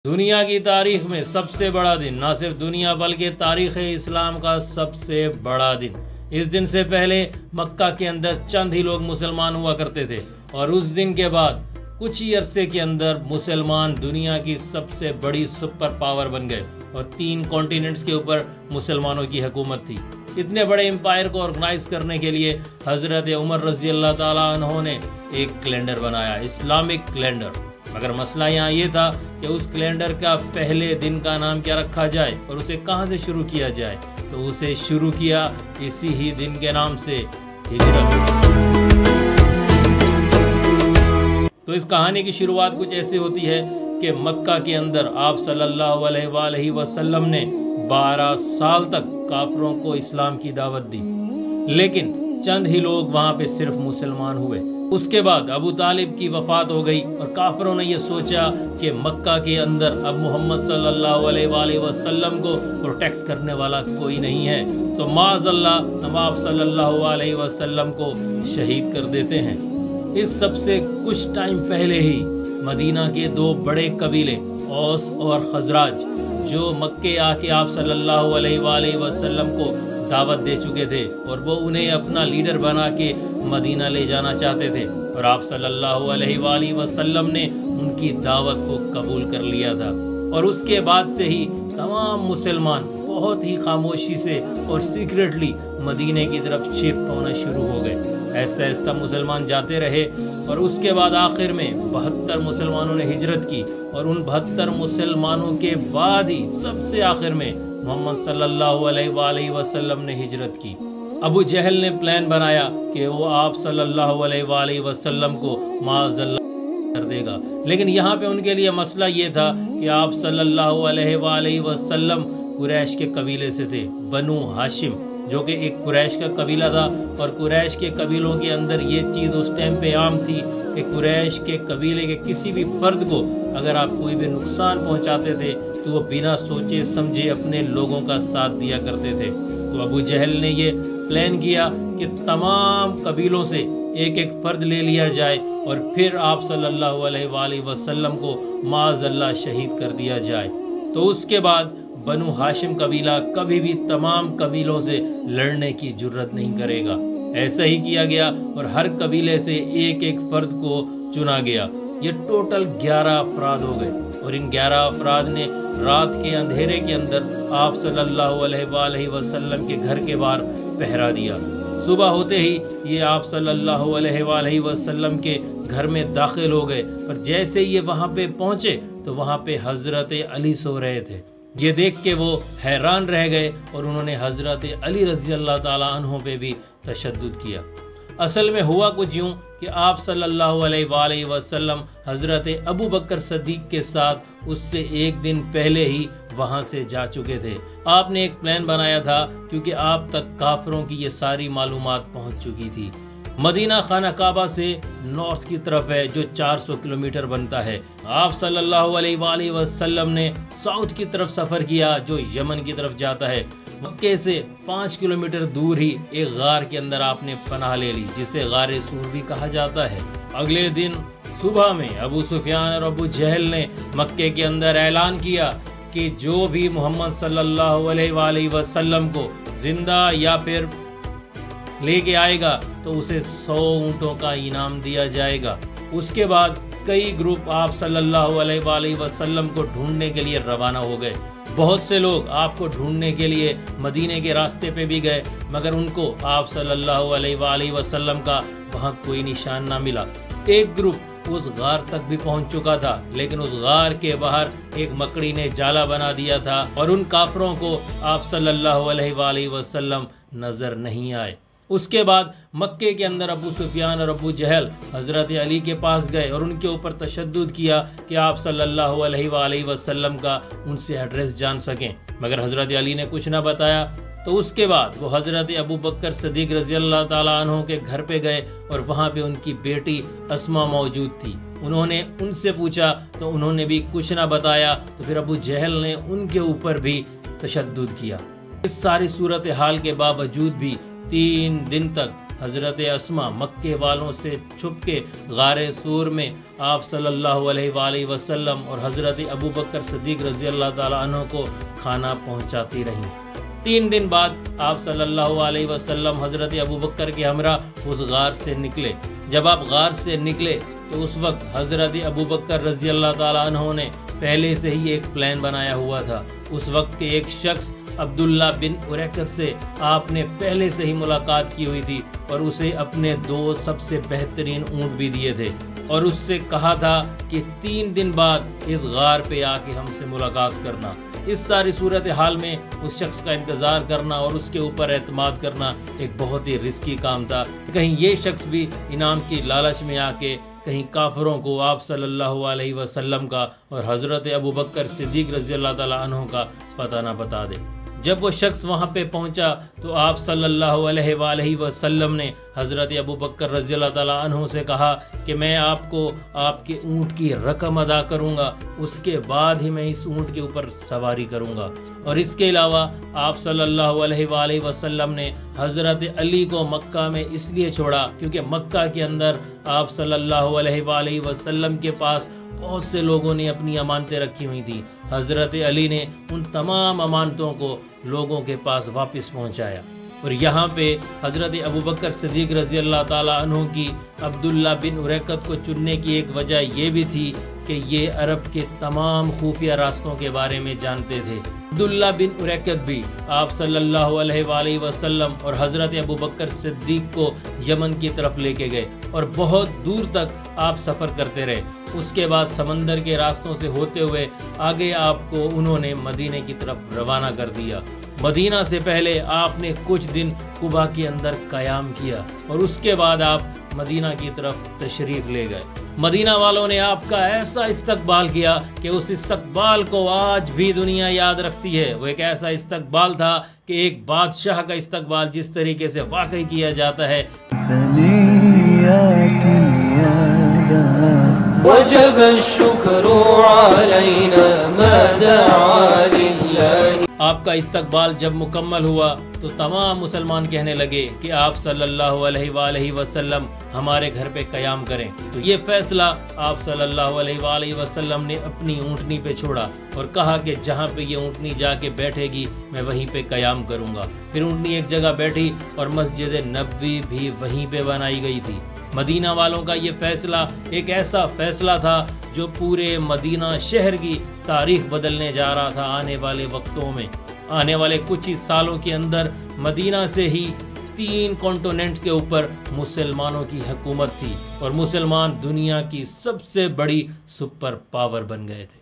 دنیا کی تاریخ میں سب سے بڑا دن، نہ صرف دنیا بلکہ تاریخ اسلام کا سب سے بڑا دن۔ اس دن سے پہلے مکہ کے اندر چند ہی لوگ مسلمان ہوا کرتے تھے، اور اس دن کے بعد کچھ ہی عرصے کے اندر مسلمان دنیا کی سب سے بڑی سپر پاور بن گئے، اور 3 کانٹیننٹس کے اوپر مسلمانوں کی حکومت تھی۔ اتنے بڑے امپائر کو آرگنائز کرنے کے لیے حضرت عمر رضی اللہ تعالیٰ عنہ نے ایک کیلنڈر بنایا، اسلامک کیلنڈر۔ مگر مسئلہ یہاں یہ تھا کہ اس کیلنڈر کا پہلے دن کا نام کیا رکھا جائے اور اسے کہاں سے شروع کیا جائے، تو اسے شروع کیا اسی ہی دن کے نام سے، ہجرت۔ تو اس کہانی کی شروعات کچھ ایسے ہوتی ہے کہ مکہ کے اندر آپ صلی اللہ علیہ وآلہ وسلم نے 12 سال تک کافروں کو اسلام کی دعوت دی، لیکن چند ہی لوگ وہاں پہ صرف مسلمان ہوئے۔ اس کے بعد ابو طالب کی وفات ہو گئی، اور کافروں نے یہ سوچا کہ مکہ کے اندر اب محمد صلی اللہ علیہ وآلہ وسلم کو پروٹیکٹ کرنے والا کوئی نہیں ہے، تو معاذ اللہ ہم آپ صلی اللہ علیہ وسلم کو شہید کر دیتے ہیں۔ اس سب سے کچھ ٹائم پہلے ہی مدینہ کے 2 بڑے قبیلے اوس اور خزرج، جو مکے آ کے آپ صلی اللہ علیہ وآلہ وسلم کو دعوت دے چکے تھے، اور وہ انہیں اپنا لیڈر بنا کے مدینہ لے جانا چاہتے تھے، اور آپ صلی اللہ علیہ وآلہ وسلم نے ان کی دعوت کو قبول کر لیا تھا۔ اور اس کے بعد سے ہی تمام مسلمان بہت ہی خاموشی سے اور سیکریٹلی مدینہ کی طرف شفٹ ہونا شروع ہو گئے۔ ایسا ایسا مسلمان جاتے رہے، اور اس کے بعد آخر میں 72 مسلمانوں نے ہجرت کی، اور ان 72 مسلمانوں کے بعد ہی سب سے آخر میں محمد صلی اللہ علیہ وآلہ وسلم نے ہجرت کی۔ ابو جہل نے پلان بنایا کہ وہ آپ صلی اللہ علیہ وآلہ وسلم کو معاذ اللہ کر دے گا، لیکن یہاں پہ ان کے لیے مسئلہ یہ تھا کہ آپ صلی اللہ علیہ وآلہ وسلم قریش کے قبیلے سے تھے، بنو ہاشم، جو کہ ایک قریش کا قبیلہ تھا، اور قریش کے قبیلوں کے اندر یہ چیز اس ٹائم پہ عام تھی کہ قریش کے قبیلے کے کسی بھی فرد کو اگر آپ کوئی بھی نقصان پہنچاتے تھے تو وہ بنا سوچے سمجھے اپنے لوگوں کا ساتھ دیا کرتے تھے۔ تو ابو جہل نے یہ پلان کیا کہ تمام قبیلوں سے ایک ایک فرد لے لیا جائے، اور پھر آپ صلی اللہ علیہ وآلہ وسلم کو معاذ اللہ شہید کر دیا جائے۔ تو اس کے بعد بنو ہاشم قبیلہ کبھی بھی تمام قبیلوں سے لڑنے کی جرت نہیں کرے گا۔ ایسا ہی کیا گیا، اور ہر قبیلے سے ایک ایک فرد کو چنا گیا۔ یہ ٹوٹل 11 افراد ہو گئے، اور ان 11 افراد نے رات کے اندھیرے کے اندر آپ صلی اللہ علیہ وآلہ وسلم کے گھر کے باہر پہرا دیا۔ صبح ہوتے ہی یہ آپ صلی اللہ علیہ وآلہ وسلم کے گھر میں داخل ہو گئے، اور جیسے یہ وہاں پہ پہنچے تو وہاں پہ حضرت علی سو رہے تھے۔ یہ دیکھ کے وہ حیران رہ گئے، اور انہوں نے حضرت علی رضی اللہ تعالیٰ عنہ پہ بھی تشدد کیا۔ اصل میں ہوا کچھ یوں کہ آپ صلی اللہ علیہ وآلہ وسلم حضرت ابو بکر صدیق کے ساتھ اس سے ایک دن پہلے ہی وہاں سے جا چکے تھے۔ آپ نے ایک پلان بنایا تھا، کیونکہ آپ تک کافروں کی یہ ساری معلومات پہنچ چکی تھی۔ مدینہ خانہ کعبہ سے نارتھ کی طرف ہے، جو 400 کلومیٹر بنتا ہے۔ آپ صلی اللہ علیہ وآلہ وسلم نے ساؤتھ کی طرف سفر کیا، جو یمن کی طرف جاتا ہے۔ مکے سے 5 کلومیٹر دور ہی ایک غار کے اندر آپ نے پناہ لے لی، جسے غار سور بھی کہا جاتا ہے۔ اگلے دن صبح میں ابو سفیان اور ابو جہل نے مکے کے اندر اعلان کیا کہ جو بھی محمد صلی اللہ علیہ وآلہ وسلم کو زندہ یا پھر لے کے آئے گا تو اسے 100 اونٹوں کا انعام دیا جائے گا۔ اس کے بعد کئی گروپ آپ صلی اللہ علیہ وآلہ وسلم کو ڈھونڈنے کے لیے روانہ ہو گئے۔ بہت سے لوگ آپ کو ڈھونڈنے کے لیے مدینے کے راستے پہ بھی گئے، مگر ان کو آپ صلی اللہ علیہ وآلہ وسلم کا وہاں کوئی نشان نہ ملا۔ ایک گروپ اس غار تک بھی پہنچ چکا تھا، لیکن اس غار کے باہر ایک مکڑی نے جالا بنا دیا تھا، اور ان کافروں کو آپ صلی اللہ علیہ وآلہ وسلم نظر نہیں آئے۔ اس کے بعد مکے کے اندر ابو سفیان اور ابو جہل حضرت علی کے پاس گئے، اور ان کے اوپر تشدد کیا کہ آپ صلی اللہ علیہ وآلہ وسلم کا ان سے ایڈریس جان سکیں، مگر حضرت علی نے کچھ نہ بتایا۔ تو اس کے بعد وہ حضرت ابو بکر صدیق رضی اللہ تعالیٰ عنہ کے گھر پہ گئے، اور وہاں پہ ان کی بیٹی اسما موجود تھی۔ انہوں نے ان سے پوچھا تو انہوں نے بھی کچھ نہ بتایا، تو پھر ابو جہل نے ان کے اوپر بھی تشدد کیا۔ اس ساری صورتحال کے باوجود بھی 3 دن تک حضرت اسما مکے والوں سے چھپ کے غار سور میں آپ صلی اللہ علیہ وآلہ وسلم اور حضرت ابو بکر صدیق رضی اللہ تعالیٰ عنہ کو کھانا پہنچاتی رہیں۔ 3 دن بعد آپ صلی اللہ علیہ وسلم حضرت ابو بکر کے ہمراہ اس غار سے نکلے۔ جب آپ غار سے نکلے تو اس وقت حضرت ابو بکر رضی اللہ تعالیٰ عنہ نے پہلے سے ہی ایک پلان بنایا ہوا تھا۔ اس وقت کے ایک شخص عبداللہ بن اریقط سے آپ نے پہلے سے ہی ملاقات کی ہوئی تھی اور اسے اپنے 2 سب سے بہترین اونٹ بھی دیے تھے اور اس سے کہا تھا کہ 3 دن بعد اس غار پہ آ کے ہم سے ملاقات کرنا۔ اس ساری صورتحال میں اس شخص کا انتظار کرنا اور اس کے اوپر اعتماد کرنا ایک بہت ہی رسکی کام تھا کہ کہیں یہ شخص بھی انعام کی لالچ میں آ کے کہیں کافروں کو آپ صلی اللہ علیہ وسلم کا اور حضرت ابو بکر صدیق رضی اللہ تعالیٰ عنہ کا پتہ نہ بتا دے۔ جب وہ شخص وہاں پہ پہنچا تو آپ صلی اللہ علیہ وآلہ وسلم نے حضرت ابو بکر رضی اللہ تعالیٰ عنہ سے کہا کہ میں آپ کو آپ کے اونٹ کی رقم ادا کروں گا، اس کے بعد ہی میں اس اونٹ کے اوپر سواری کروں گا۔ اور اس کے علاوہ آپ صلی اللہ علیہ وآلہ وسلم نے حضرت علی کو مکہ میں اس لیے چھوڑا کیونکہ مکہ کے اندر آپ صلی اللہ علیہ وآلہ وسلم کے پاس بہت سے لوگوں نے اپنی امانتیں رکھی ہوئی تھیں۔ حضرت علی نے ان تمام امانتوں کو لوگوں کے پاس واپس پہنچایا۔ اور یہاں پہ حضرت ابو بکر صدیق رضی اللہ تعالیٰ عنہ کی عبداللہ بن اریقط کو چننے کی ایک وجہ یہ بھی تھی کہ یہ عرب کے تمام خفیہ راستوں کے بارے میں جانتے تھے۔ عبداللہ بن اریقط بھی آپ صلی اللہ علیہ وآلہ وسلم اور حضرت ابو بکر صدیق کو یمن کی طرف لے کے گئے اور بہت دور تک آپ سفر کرتے رہے۔ اس کے بعد سمندر کے راستوں سے ہوتے ہوئے آگے آپ کو انہوں نے مدینے کی طرف روانہ کر دیا۔ مدینہ سے پہلے آپ نے کچھ دن قبا کے اندر قیام کیا اور اس کے بعد آپ مدینہ کی طرف تشریف لے گئے۔ مدینہ والوں نے آپ کا ایسا استقبال کیا کہ اس استقبال کو آج بھی دنیا یاد رکھتی ہے۔ وہ ایک ایسا استقبال تھا کہ ایک بادشاہ کا استقبال جس طریقے سے واقعی کیا جاتا ہے۔ وجب الشکر علینا ما دعا للہ۔ آپ کا استقبال جب مکمل ہوا تو تمام مسلمان کہنے لگے کہ آپ صلی اللہ علیہ وآلہ وسلم ہمارے گھر پہ قیام کریں۔ تو یہ فیصلہ آپ صلی اللہ علیہ وآلہ وسلم نے اپنی اونٹنی پہ چھوڑا اور کہا کہ جہاں پہ یہ اونٹنی جا کے بیٹھے گی میں وہیں پہ قیام کروں گا۔ پھر اونٹنی ایک جگہ بیٹھی اور مسجد نبوی بھی وہیں پہ بنائی گئی تھی۔ مدینہ والوں کا یہ فیصلہ ایک ایسا فیصلہ تھا جو پورے مدینہ شہر کی تاریخ بدلنے جا رہا تھا۔ آنے والے وقتوں میں، آنے والے کچھ ہی سالوں کے اندر مدینہ سے ہی 3 کانٹیننٹ کے اوپر مسلمانوں کی حکومت تھی اور مسلمان دنیا کی سب سے بڑی سپر پاور بن گئے تھے۔